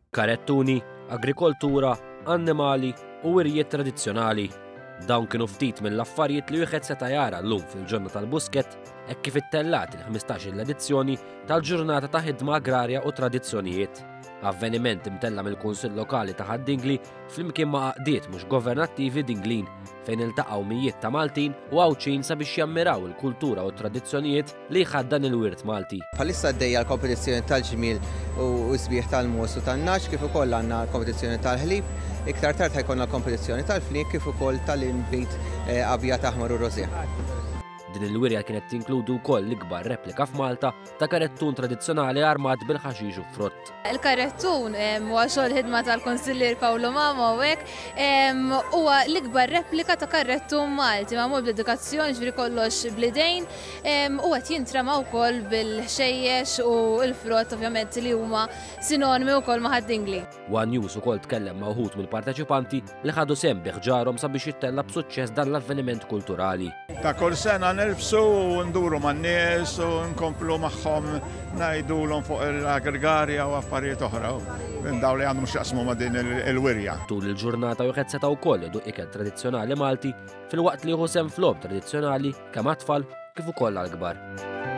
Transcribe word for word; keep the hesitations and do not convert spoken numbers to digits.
karettuni, agrikoltura, annimali u wirjiet tradizzjonali. Dawn kienu ftit mill-affarijiet li wieħed seta' jara llum fil-ġurnata tal-Busket hekk kif ittellat il-ħmistax-il edizzjoni tal-Ġurnata ta' Ħidma Agrarja u Tradizzjonijiet. Avveniment imtella mill-Kunsill Lokali ta' Ħaddingli flimkien ma' għaqdiet mhux governattivi Dinglin fejn iltaqgħu mijiet ta' Maltin u għawċin sabiex jammiraw il-kultura u t-tradizzjonijiet li jħaddan il-wirt Malti. Bħalissa għaddejja l-kompetizzjoni tal-ġmiel u sbieħ tal-mos u tan-naċ kif ukoll għandna l-kompetizzjoni tal-ħlieb, iktar tard ħajkonna l-kompetizzjoni tal-fliek kif ukoll tal-inbit abjad aħmar u rożi. Din il-wirja kienet tinkludu wkoll l-ikbar replika f'Malta ta' karettun tradizzjonali armat bil-ħaxix u frott. Il-karettun huwa xogħol ħidma tal-Konsillier Pawlo Mama u hekk huwa l-ikbar replika ta' karettun Malti magħmul b'dedikazzjoni ġifieri kollox bl-idejn u qed jintrema wkoll bil-ħxejjex u l-frott ovvjament li huma sinonimi wkoll ma' Ħaddingli. One News ukoll tkellem ma' wħud mill-parteċipanti li ħadu sehem bi ħġarhom sabiex jittella b'suċċess dan l-avveniment kulturali. Ta' kull sena nilbsu u nduru man-nies u nkomplu magħhom ngħidulhom fuq l-aggregarja u affarijiet oħra minn dawn li għandhom x'jaqsmu ma' din il-wirja. Tul il-ġurnata wieħed seta' wkoll iduq ikel tradizzjonali Malti filwaqt li jieħu sehem f'logħob tradizzjonali kemm għat-tfal kif ukoll għall-kbar.